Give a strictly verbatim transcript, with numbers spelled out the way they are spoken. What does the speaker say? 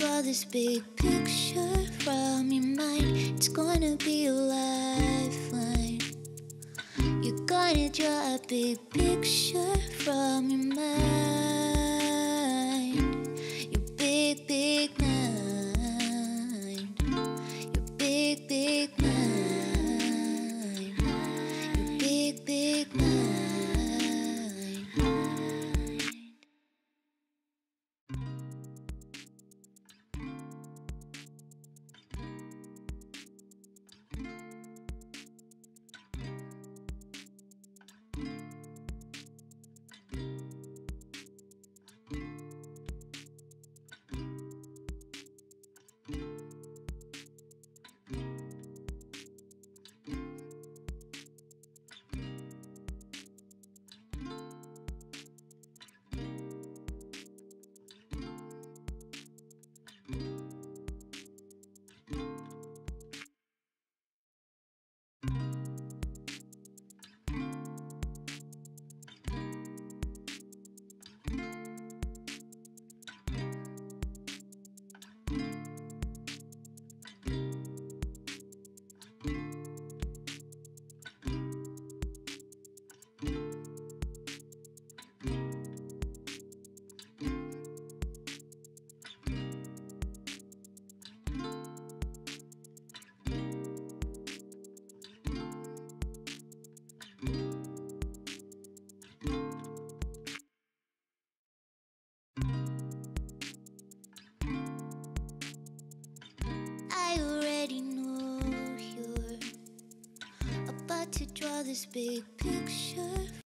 draw this big picture from your mind. It's gonna be a lifeline. You're gonna draw a big picture from your mind. Your big, big mind. Your big, big mind. Your big, big mind. I already know you're about to draw this big picture